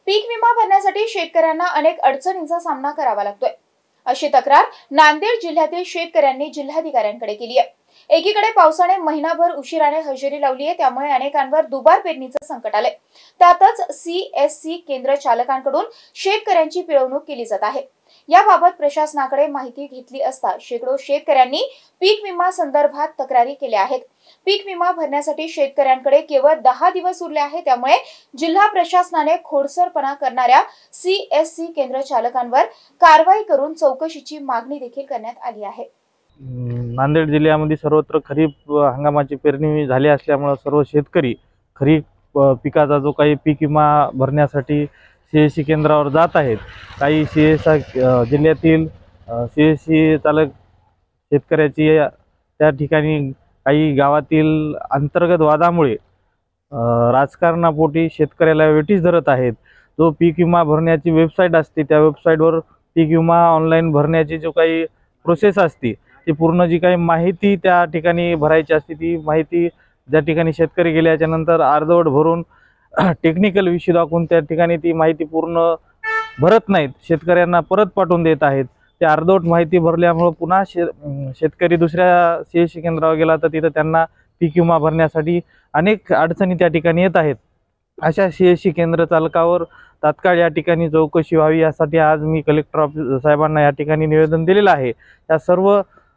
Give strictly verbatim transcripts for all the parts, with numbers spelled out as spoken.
पीक विमा भरण्यासाठी शेतकऱ्यांना अनेक अडचणींचा सामना करावा लागतोय, अशी तक्रार नांदेड जिल्ह्यातील शेतकऱ्यांनी जिल्हाधिकाऱ्यांकडे केली आहे। एकीकडे पावसाने महिनाभर उशिराने हजेरी लावली आहे, त्यामुळे अनेकांवर दुबार पेरणीचे संकट आले। त्यातच सीएससी केंद्र चालकांकडून शेतकऱ्यांची पिळवणूक केली जात आहे। याबाबत प्रशासनाकडे माहिती घेतली असता शेकडो शेतकऱ्यांनी पीक विमा संदर्भात तक्रारी केल्या आहेत। पीक विमा भरण्यासाठी शेतकऱ्यांकडे केवळ दहा दिवस उरले आहेत, त्यामुळे जिल्हा प्रशासनाने खोडसरपणा करणाऱ्या सीएससी केंद्र चालकांवर कारवाई करून चौकशीची मागणी देखील करण्यात आली आहे। नांदेड जिल्ह्यामध्ये सर्वत्र खरीप हंगामाची पेरणी झाली असल्यामुळे सर्व शेतकरी खरीप पिकाचा जो काही पीक विमा भरण्यासाठी सीएससी केंद्रावर जात आहेत। काही सीएससी जिल्ह्यातील सीएससी चालक शेतकऱ्याची त्या ठिकाणी काही गावातील अंतर्गत वादामुळे राजकारणापोटी शेतकऱ्याला वेठीस धरत आहेत। जो पीक विमा भरण्याची वेबसाईट असते त्या वेबसाईटवर पीक विमा ऑनलाईन भरण्याची जो काही प्रोसेस असते ती पूर्ण जी काही माहिती त्या ठिकाणी भरायची असते ती माहिती ज्या ठिकाणी शेतकरी गेल्याच्या नंतर अर्धवट भरून टेक्निकल विषय दाखवून त्या ठिकाणी ती माहिती पूर्ण भरत नाहीत, शेतकऱ्यांना परत पाठवून देत आहेत। ते अर्धवट माहिती भरल्यामुळे पुन्हा शे शेतकरी दुसऱ्या सीएससी केंद्रावर गेला तर तिथं त्यांना पीक विमा भरण्यासाठी अनेक अडचणी त्या ठिकाणी येत आहेत। अशा सीएससी केंद्र चालकावर तात्काळ या ठिकाणी चौकशी व्हावी यासाठी आज मी कलेक्टर ऑफिस साहेबांना या ठिकाणी निवेदन दिलेलं आहे। या सर्व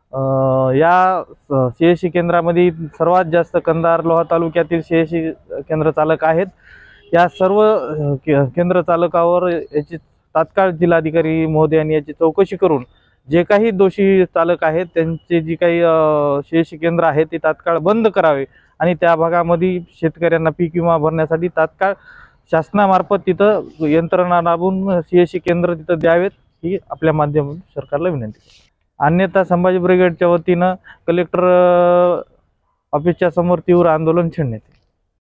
या सीएससी केंद्रामध्ये सर्वात जास्त कंधार लोहा तालुक्यातील सीएससी केंद्र चालक आहेत। या सर्व केंद्र चालकावर याची तात्काळ जिल्हाधिकारी महोदयांनी याची चौकशी करून जे काही दोषी चालक आहेत त्यांचे जी काही सीएससी केंद्र आहेत ते तात्काळ बंद करावे आणि त्या भागामध्ये शेतकऱ्यांना पीक विमा भरण्यासाठी तात्काळ शासनामार्फत तिथं यंत्रणा राबवून सीएससी केंद्र तिथं द्यावेत ही आपल्या माध्यमातून सरकारला विनंती आहे। अन्यथा संभाजी ब्रिगेडच्या वतीनं कलेक्टर ऑफिसच्या समोर तीव्र आंदोलन छेडण्यात येईल।